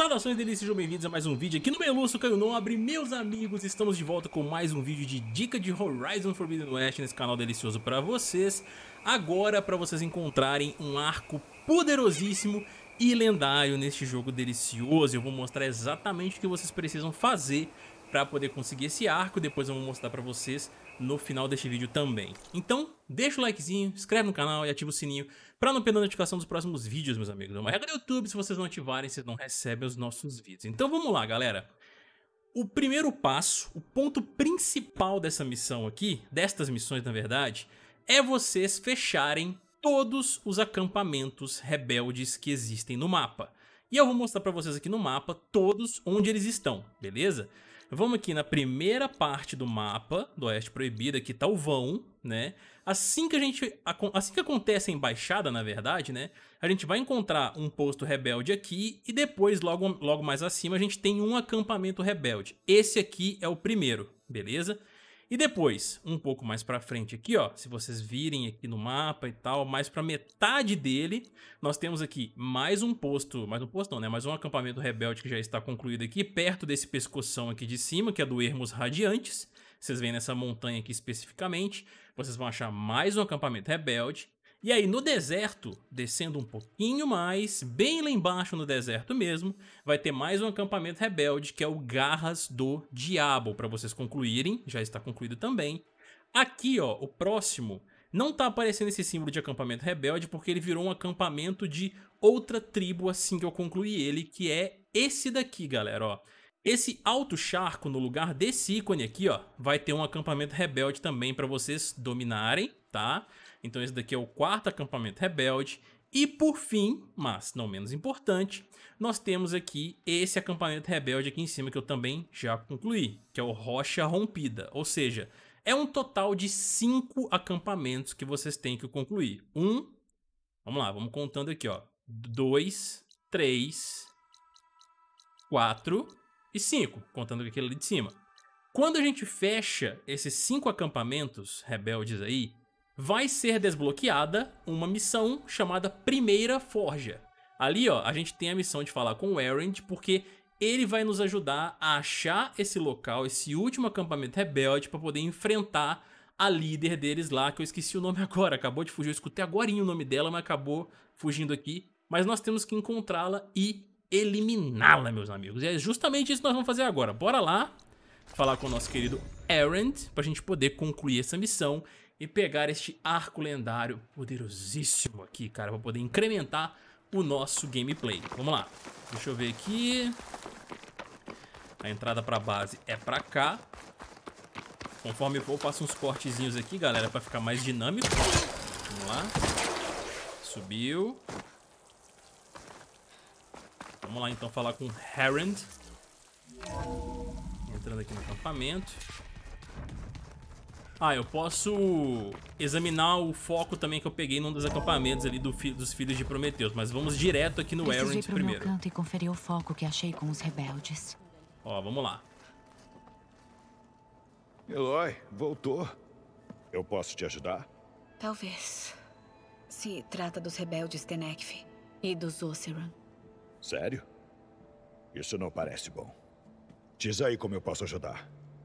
Saudações delícias, sejam bem-vindos a mais um vídeo aqui no Meluço Caio Nobre. Meus amigos, estamos de volta com mais um vídeo de dica de Horizon Forbidden West nesse canal delicioso para vocês. Agora para vocês encontrarem um arco poderosíssimo e lendário neste jogo delicioso. Eu vou mostrar exatamente o que vocês precisam fazer para poder conseguir esse arco. Depois eu vou mostrar para vocês no final deste vídeo também. Então, deixa o likezinho, se inscreve no canal e ativa o sininho para não perder a notificação dos próximos vídeos, meus amigos. É uma regra do YouTube, se vocês não ativarem, vocês não recebem os nossos vídeos. Então vamos lá, galera. O primeiro passo, o ponto principal dessa missão aqui, destas missões na verdade, é vocês fecharem todos os acampamentos rebeldes que existem no mapa. E eu vou mostrar para vocês aqui no mapa todos onde eles estão, beleza? Vamos aqui na primeira parte do mapa do Oeste Proibido, aqui tá o vão, né? Assim que acontece a embaixada, na verdade, né? A gente vai encontrar um posto rebelde aqui e depois, logo mais acima, a gente tem um acampamento rebelde. Esse aqui é o primeiro, beleza? E depois, um pouco mais pra frente aqui, ó, se vocês virem aqui no mapa e tal, mais pra metade dele, nós temos aqui mais um posto não, né, mais um acampamento rebelde que já está concluído aqui, perto desse pescoção aqui de cima, que é do Ermos Radiantes. Vocês veem nessa montanha aqui especificamente, vocês vão achar mais um acampamento rebelde. E aí no deserto, descendo um pouquinho mais, bem lá embaixo no deserto mesmo, vai ter mais um acampamento rebelde, que é o Garras do Diabo, para vocês concluírem, já está concluído também. Aqui, ó, o próximo, não tá aparecendo esse símbolo de acampamento rebelde, porque ele virou um acampamento de outra tribo assim que eu concluí ele, que é esse daqui, galera, ó. Esse alto charco, no lugar desse ícone aqui, ó, vai ter um acampamento rebelde também para vocês dominarem, tá? Então esse daqui é o quarto acampamento rebelde. E por fim, mas não menos importante, nós temos aqui esse acampamento rebelde aqui em cima que eu também já concluí, que é o Rocha Rompida. Ou seja, é um total de 5 acampamentos que vocês têm que concluir. Vamos lá, vamos contando aqui, ó. 2, 3, 4 e 5, contando aquele ali de cima. Quando a gente fecha esses 5 acampamentos rebeldes aí, vai ser desbloqueada uma missão chamada Primeira Forja. Ali, ó, a gente tem a missão de falar com o Erend, porque ele vai nos ajudar a achar esse local, esse último acampamento rebelde, para poder enfrentar a líder deles lá, que eu esqueci o nome agora, acabou de fugir, eu escutei agorinha o nome dela, mas acabou fugindo aqui. Mas nós temos que encontrá-la e eliminá-la, meus amigos. E é justamente isso que nós vamos fazer agora. Bora lá falar com o nosso querido Erend, pra gente poder concluir essa missão e pegar este arco lendário poderosíssimo aqui, cara, pra poder incrementar o nosso gameplay. Vamos lá. Deixa eu ver aqui. A entrada pra base é pra cá. Conforme eu for, eu faço uns cortezinhos aqui, galera, pra ficar mais dinâmico. Vamos lá. Subiu. Vamos lá, então, falar com Erend. Entrando aqui no acampamento. Ah, eu posso examinar o foco também que eu peguei num dos acampamentos ali dos filhos de Prometeus, mas vamos direto aqui no Erend primeiro. Meu canto e conferir o foco que achei com os rebeldes. Ó, vamos lá. Eloy, voltou. Eu posso te ajudar? Talvez. Se trata dos rebeldes Tenekth e dos Oseram. Sério? Isso não parece bom. Diz aí como eu posso ajudar.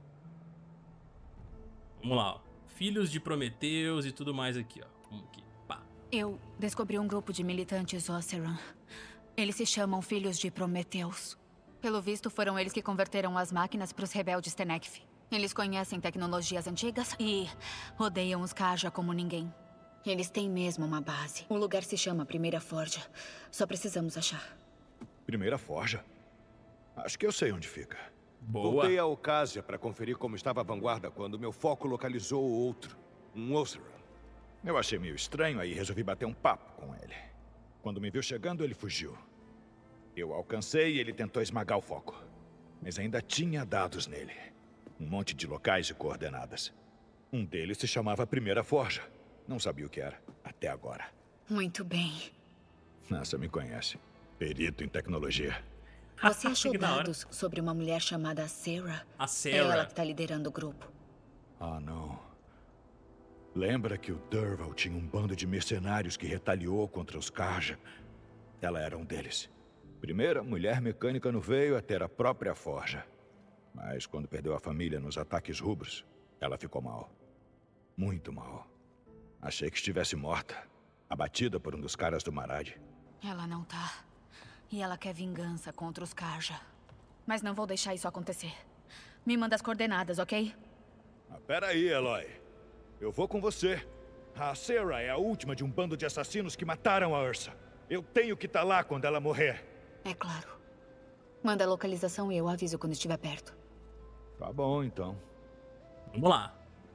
Vamos lá, ó. Filhos de Prometeus e tudo mais aqui, ó. Vamos aqui, pá. Eu descobri um grupo de militantes Oseram. Eles se chamam Filhos de Prometeus. Pelo visto, foram eles que converteram as máquinas para os rebeldes Tenekth. Eles conhecem tecnologias antigas e odeiam os Kaja como ninguém. Eles têm mesmo uma base. O lugar se chama Primeira Forja. Só precisamos achar. Primeira Forja? Acho que eu sei onde fica. Boa. Voltei à Ocásia para conferir como estava a vanguarda quando meu foco localizou outro, um Oseram. Eu achei meio estranho, aí resolvi bater um papo com ele. Quando me viu chegando, ele fugiu. Eu alcancei e ele tentou esmagar o foco. Mas ainda tinha dados nele. Um monte de locais e coordenadas. Um deles se chamava Primeira Forja. Não sabia o que era, até agora. Muito bem. Nossa, me conhece. Perito em tecnologia. Você achou Que da hora. dados sobre uma mulher chamada Sarah? A É Sarah. ela que está liderando o grupo. Ah, não. Lembra que o Dervahl tinha um bando de mercenários que retaliou contra os Kaja? Ela era um deles. Primeira mulher mecânica no veio a ter a própria forja. Mas quando perdeu a família nos ataques rubros, ela ficou mal. Muito mal. Achei que estivesse morta, abatida por um dos caras do Marad. Ela não tá. E ela quer vingança contra os Karja. Mas não vou deixar isso acontecer. Me manda as coordenadas, ok? Peraí, Eloy. Eu vou com você. A Sarah é a última de um bando de assassinos que mataram a Ursa. Eu tenho que estar lá quando ela morrer. É claro. Manda a localização e eu aviso quando estiver perto. Tá bom, então. Vamos lá.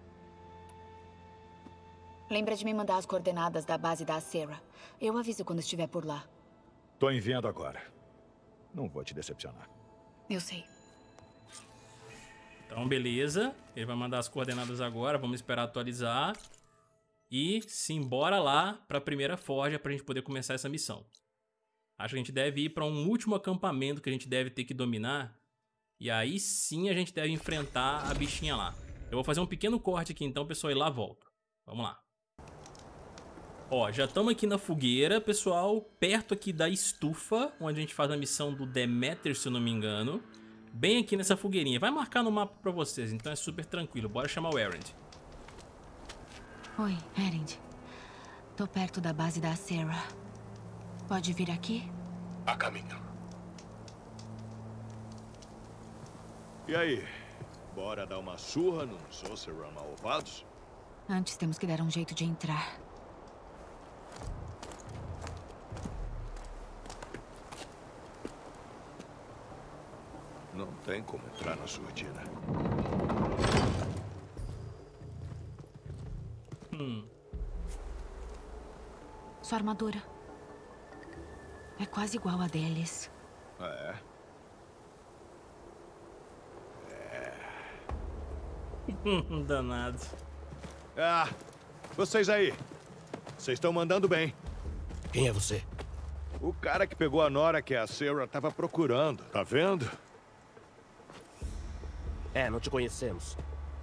Lembra de me mandar as coordenadas da base da Sarah. Eu aviso quando estiver por lá. Tô enviando agora. Não vou te decepcionar. Eu sei. Então, beleza. Ele vai mandar as coordenadas agora. Vamos esperar atualizar. E simbora lá para a primeira forja para a gente poder começar essa missão. Acho que a gente deve ir para um último acampamento que a gente deve ter que dominar. E aí sim a gente deve enfrentar a bichinha lá. Eu vou fazer um pequeno corte aqui então, pessoal, e lá volto. Vamos lá. Ó, já estamos aqui na fogueira, pessoal. Perto aqui da estufa, onde a gente faz a missão do Demeter, se eu não me engano. Bem aqui nessa fogueirinha. Vai marcar no mapa para vocês, então é super tranquilo. Bora chamar o Erend. Oi, Erend. Tô perto da base da Sarah. Pode vir aqui? A caminho. E aí? Bora dar uma surra nos Oseram malvados? Antes temos que dar um jeito de entrar. Não tem como entrar na surdina. Sua armadura é quase igual a deles. É? Danado. Ah, vocês aí. Vocês estão mandando bem. Quem é você? O cara que pegou a Nora que a Sarah tava procurando. Tá vendo? É, não te conhecemos.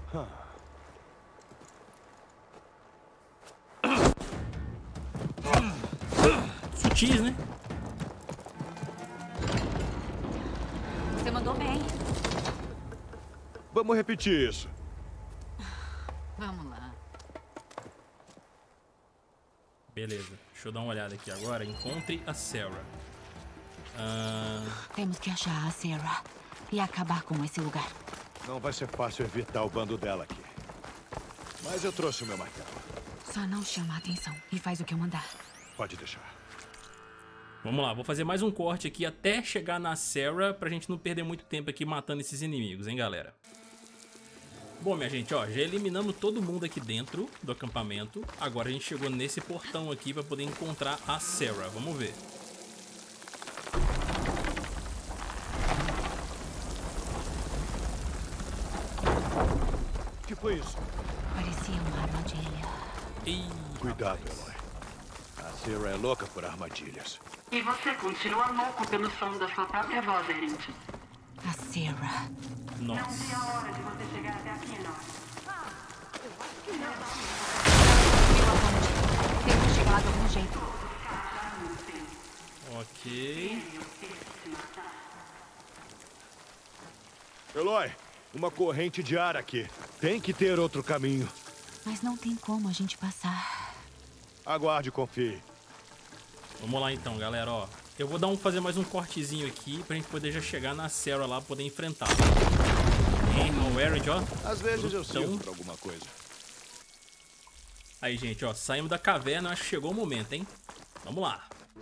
Sutis, né? Você mandou bem. Vamos repetir isso. Vamos lá. Beleza. Deixa eu dar uma olhada aqui agora. Encontre a Sarah. Temos que achar a Sarah e acabar com esse lugar. Não vai ser fácil evitar o bando dela aqui. Mas eu trouxe o meu martelo. Só não chama a atenção e faz o que eu mandar. Pode deixar. Vamos lá, vou fazer mais um corte aqui até chegar na Sarah pra gente não perder muito tempo aqui matando esses inimigos, hein, galera? Bom, minha gente, ó, já eliminamos todo mundo aqui dentro do acampamento. Agora a gente chegou nesse portão aqui pra poder encontrar a Sarah. Vamos ver. O que foi isso? Parecia uma armadilha. Ih, Cuidado, Eloy. A Sarah é louca por armadilhas. E você continua louco pelo som da sua própria voz, Erend. A Sarah. Não vi nossa. a hora de você chegar até aqui, Nora. Pela ponte. Temos que chegar lá de algum jeito. Ok. Eloy, uma corrente de ar aqui. Tem que ter outro caminho. Mas não tem como a gente passar. Aguarde e confie. Vamos lá então, galera, ó. Eu vou fazer mais um cortezinho aqui pra gente poder já chegar na Sarah lá, poder enfrentar. O Erend, ó. Às vezes eu Brutão. sinto por alguma coisa. Aí, gente, ó. Saímos da caverna, acho que chegou o momento, hein? Vamos lá.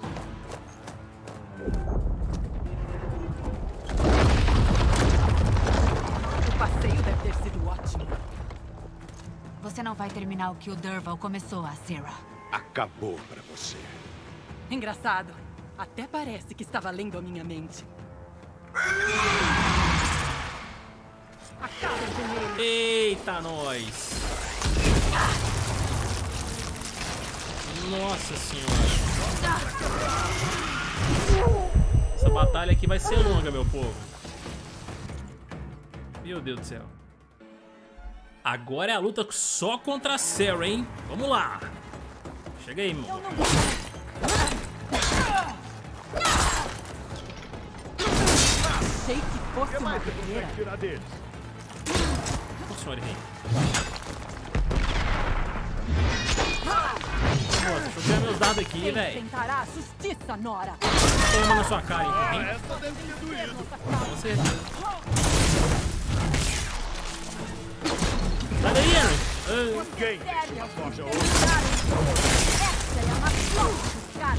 O passeio deve ter sido ótimo. Você não vai terminar o que o Dervahl começou, a Sarah. Acabou pra você. Engraçado. Até parece que estava lendo a minha mente. Acaba com ele. Eita, nós! Nossa senhora! Essa batalha aqui vai ser longa, meu povo. Meu Deus do céu. Agora é a luta só contra a Sarah, hein? Vamos lá! Chega aí, meu. Achei que fosse uma guerreira. Tirar deles. Ô, senhor rei. Moça, deixa eu ver meus dados aqui, Quem velho. tentará a justiça, Nora? Toma na sua cara, hein? Essa deve ter doído. Com certeza. Sai daí, Aaron. Quem deixa uma forja hoje? Essa é a nação dos caras.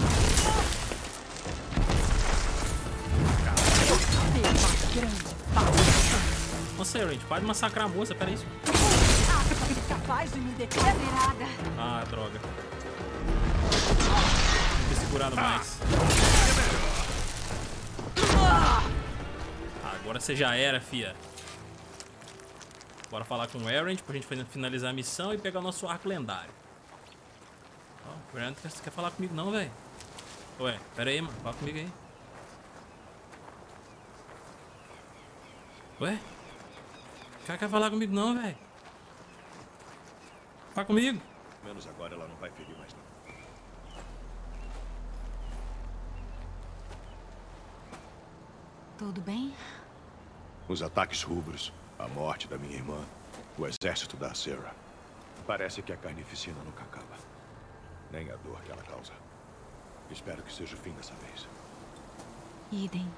Ser uma grande farsa. Nossa, Aaron, a gente pode massacrar a moça, pera isso. Capaz de me declarar. Ah, droga. Tem que ter segurado mais. Agora você já era, fia. Bora falar com o Errant pra gente finalizar a missão e pegar o nosso arco lendário. Ó, o Errant quer falar comigo não, velho. Ué, pera aí, mano. Fala comigo aí. Ué? O cara quer falar comigo não, velho. Fala comigo. Menos agora ela não vai ferir mais não. Tudo bem? Os ataques rubros, a morte da minha irmã, o exército da Sarah. Parece que a carnificina nunca acaba. Nem a dor que ela causa. Espero que seja o fim dessa vez. Idem.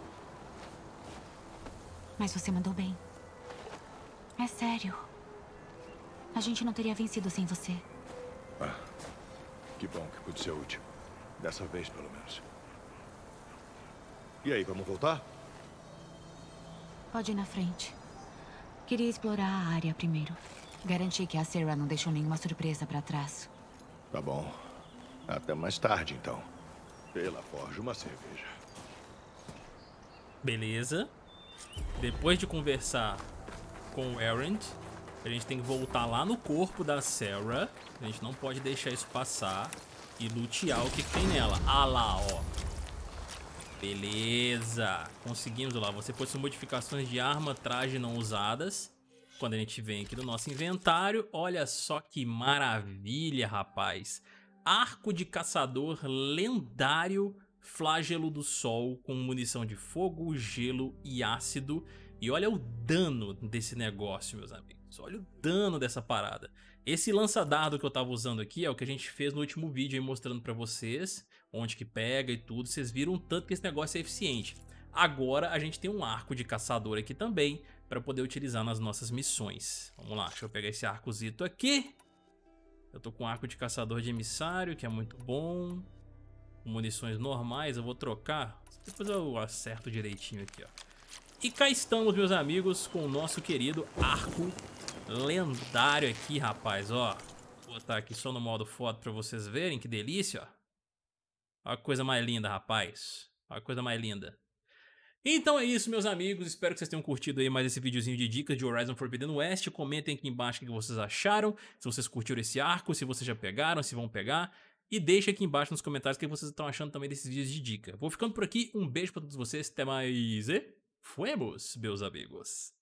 Mas você mandou bem. É sério. A gente não teria vencido sem você. Ah, que bom que pude ser útil. Dessa vez, pelo menos. E aí, vamos voltar? Pode ir na frente. Queria explorar a área primeiro. Garantir que a Sarah não deixou nenhuma surpresa pra trás. Tá bom. Até mais tarde, então. Pela forja, uma cerveja. Beleza. Depois de conversar com o Errant, a gente tem que voltar lá no corpo da Sarah. A gente não pode deixar isso passar. E lutear o que tem nela. Ah lá, ó. Beleza. Conseguimos lá. Você possui modificações de arma, traje não usadas. Quando a gente vem aqui no nosso inventário. Olha só que maravilha, rapaz. Arco de caçador lendário. Flagelo do Sol com munição de fogo, gelo e ácido. E olha o dano desse negócio, meus amigos. Olha o dano dessa parada. Esse lança-dardo que eu tava usando aqui é o que a gente fez no último vídeo aí mostrando pra vocês. Onde que pega e tudo. Vocês viram o tanto que esse negócio é eficiente. Agora a gente tem um arco de caçador aqui também para poder utilizar nas nossas missões. Vamos lá, deixa eu pegar esse arcozito aqui. Eu tô com um arco de caçador de emissário, que é muito bom. Munições normais, eu vou trocar. Depois eu acerto direitinho aqui, ó. E cá estamos, meus amigos, com o nosso querido arco lendário aqui, rapaz, ó. Vou botar aqui só no modo foto pra vocês verem, que delícia, ó. Olha a coisa mais linda, rapaz. Olha a coisa mais linda. Então é isso, meus amigos. Espero que vocês tenham curtido aí mais esse videozinho de dicas de Horizon Forbidden West. Comentem aqui embaixo o que vocês acharam. Se vocês curtiram esse arco, se vocês já pegaram, se vão pegar. E deixa aqui embaixo nos comentários o que vocês estão achando também desses vídeos de dica. Vou ficando por aqui. Um beijo pra todos vocês. Até mais e... Fuemos, meus amigos.